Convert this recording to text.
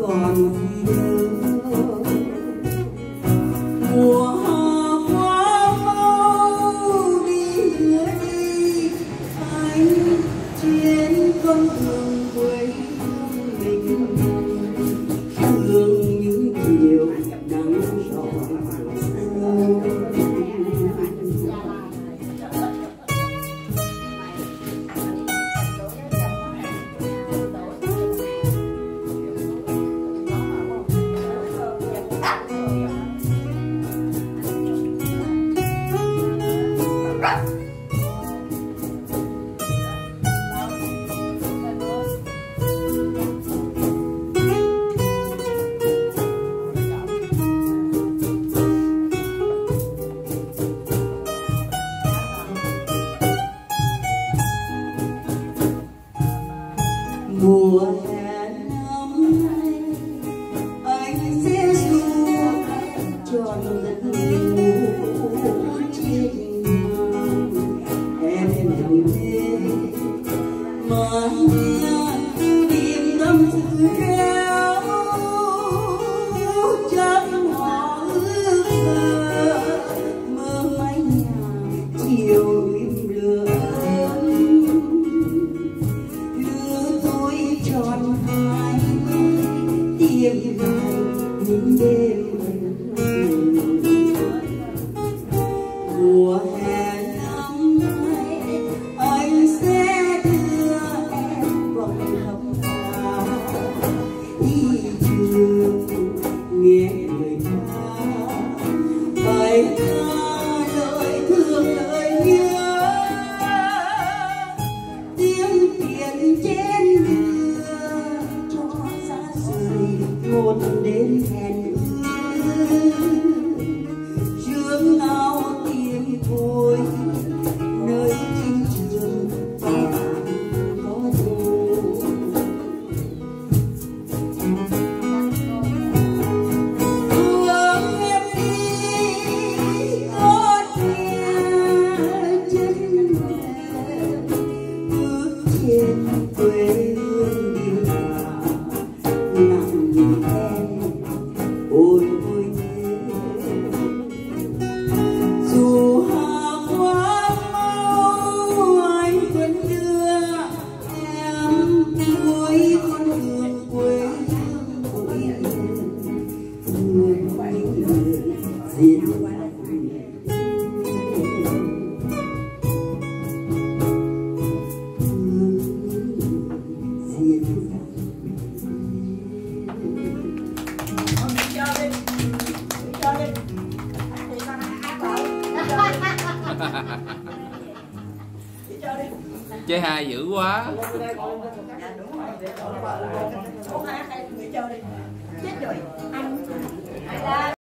còn gì đâu. Mùa hoa quá mau đi nữa đi anh trên con đường quê hương mình, thương những chiều nắng gió mùa hè năm nay anh sẽ du tròn giấc ngủ trên màn em đừng về mà tìm tâm sự héo chân họ ước mơ mái nhà chiều im lửa tròn hai tìm lại những đêm mùa hè năm nay anh sẽ đưa em vòng hồng hà đi trường nghe người ta bài ca lời thương lời nhớ tiếng tiền trên một đêm hẹn ước chương nào tìm thôi nơi chiến trường và có thù thương em đi có nhà chân bước trên quê hương điều hòa ôi ôi dù hà quá mau anh vẫn đưa em cuối con đường quê hương của em người những người diễn Chơi hài dữ quá. Chết rồi anh.